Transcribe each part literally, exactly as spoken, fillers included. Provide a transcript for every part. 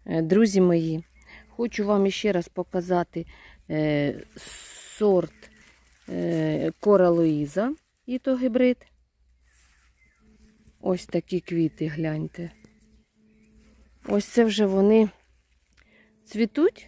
Друзі мої, хочу вам ще раз показати е, сорт е, Кора Луїза, і то гібрид. Ось такі квіти, гляньте. Ось це вже вони цвітуть.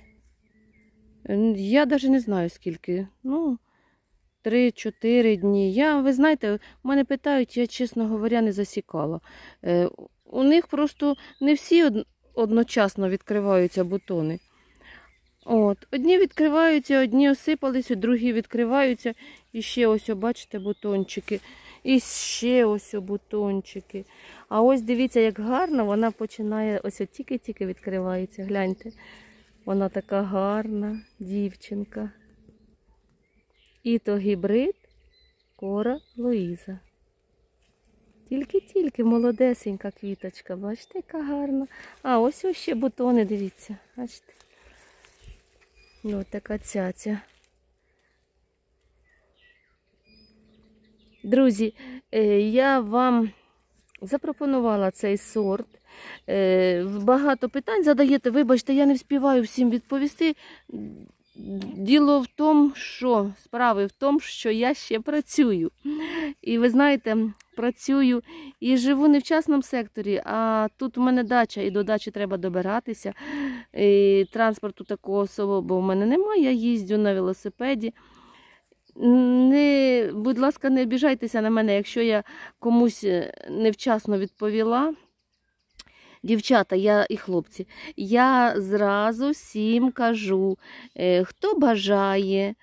Я навіть не знаю скільки. Ну, три-чотири дні. Я, ви знаєте, мене питають, я, чесно говоря, не засікала. Е, у них просто не всі од... одночасно відкриваються бутони. От. Одні відкриваються, одні осипалися, другі відкриваються. І ще ось, бачите, бутончики. І ще ось бутончики. А ось дивіться, як гарно вона починає, ось тільки-тільки відкривається. Гляньте, вона така гарна дівчинка. І то гібрид Кора Луїза. Тільки-тільки молодесенька квіточка, бачите, яка гарна. А ось ось ще бутони, дивіться, бачите. Ось така цяця. Друзі, я вам запропонувала цей сорт. Багато питань задаєте, вибачте, я не встигаю всім відповісти. Діло в тому, що справи в тому, що я ще працюю. І ви знаєте, працюю і живу не в частному секторі, а тут у мене дача, і до дачі треба добиратися. І транспорту такого особливого в мене немає, я їздю на велосипеді. Не, будь ласка, не обіжайтеся на мене, якщо я комусь невчасно відповіла. Дівчата, я і хлопці, я зразу всім кажу, хто бажає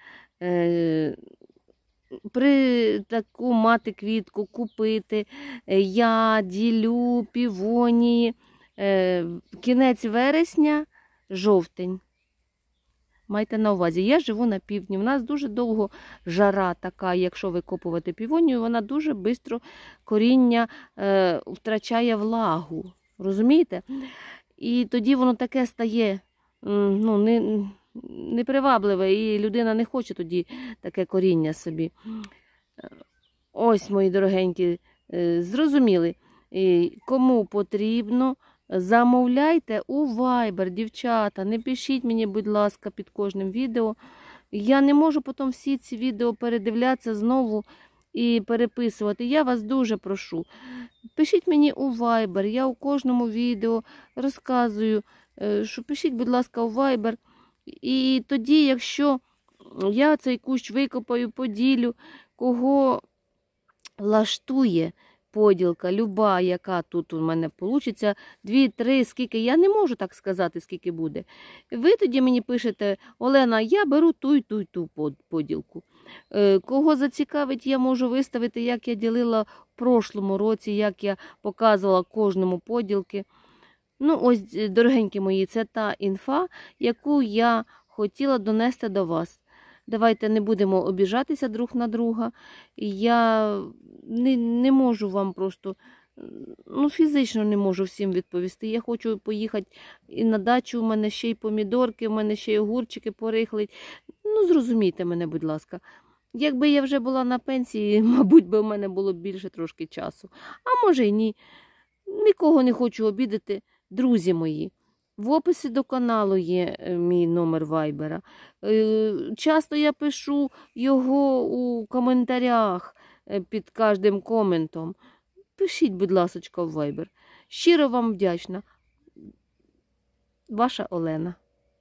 при таку мати квітку купити, я ділю півонії, кінець вересня, жовтень. Майте на увазі, я живу на півдні, в нас дуже довго жара така, якщо викопувати півонію, вона дуже швидко коріння е, втрачає влагу, розумієте? І тоді воно таке стає ну, не, непривабливе, і людина не хоче тоді таке коріння собі. Ось, мої дорогенькі, е, зрозуміли, і кому потрібно, замовляйте у Viber, дівчата, не пишіть мені, будь ласка, під кожним відео. Я не можу потім всі ці відео передивлятися знову і переписувати. Я вас дуже прошу. Пишіть мені у Viber, я у кожному відео розказую, що пишіть, будь ласка, у Viber. І тоді, якщо я цей кущ викопаю, поділю, кого влаштує поділка, люба, яка тут у мене вийде, дві-три, скільки, я не можу так сказати, скільки буде. Ви тоді мені пишете, Олена, я беру ту і ту і ту поділку. Кого зацікавить, я можу виставити, як я ділила в прошлому році, як я показувала кожному поділки. Ну, ось, дорогенькі мої, це та інфа, яку я хотіла донести до вас. Давайте не будемо обіжатися друг на друга. Я не, не можу вам просто, ну фізично не можу всім відповісти. Я хочу поїхати і на дачу, у мене ще й помідорки, у мене ще й огурчики порихлить. Ну, зрозумійте мене, будь ласка. Якби я вже була на пенсії, мабуть, би у мене було більше трошки часу. А може й ні. Нікого не хочу обідати, друзі мої. В описі до каналу є мій номер вайбера. Часто я пишу його у коментарях під кожним коментом. Пишіть, будь ласочка, в вайбер. Щиро вам вдячна. Ваша Олена.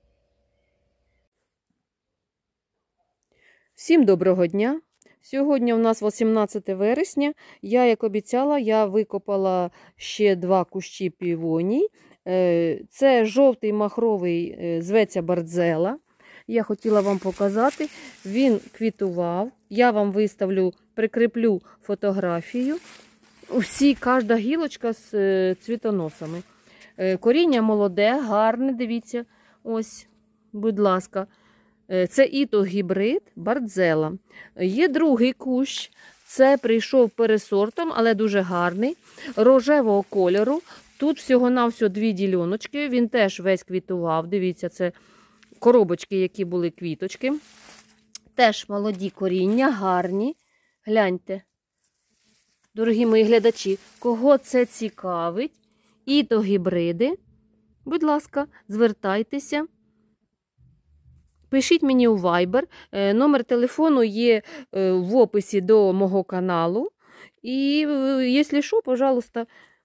Всім доброго дня. Сьогодні у нас вісімнадцяте вересня. Я, як обіцяла, я викопала ще два кущі півоній. Це жовтий махровий, зветься Бардзела. Я хотіла вам показати. Він квітував. Я вам виставлю, прикріплю фотографію. Усі, кожна гілочка з цвітоносами. Коріння молоде, гарне, дивіться. Ось, будь ласка. Це іто гібрид Бардзела. Є другий кущ. Це прийшов пересортом, але дуже гарний. Рожевого кольору. Тут всього-навсього дві діляночки, він теж весь квітував, дивіться, це коробочки, які були квіточки. Теж молоді коріння, гарні. Гляньте, дорогі мої глядачі, кого це цікавить, іто гібриди, будь ласка, звертайтеся. Пишіть мені у Viber. Номер телефону є в описі до мого каналу. І, якщо що, пожалуйста,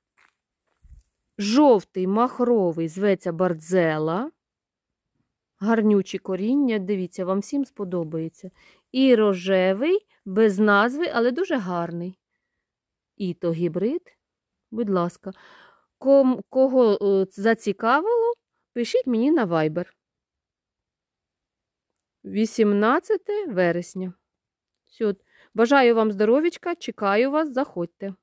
жовтий махровий зветься Бардзела. Гарнючі коріння, дивіться, вам всім сподобається. І рожевий, без назви, але дуже гарний. І то гібрид, будь ласка. Кого зацікавило, пишіть мені на Viber. вісімнадцяте вересня. Все. Бажаю вам здоров'ячка, чекаю вас, заходьте.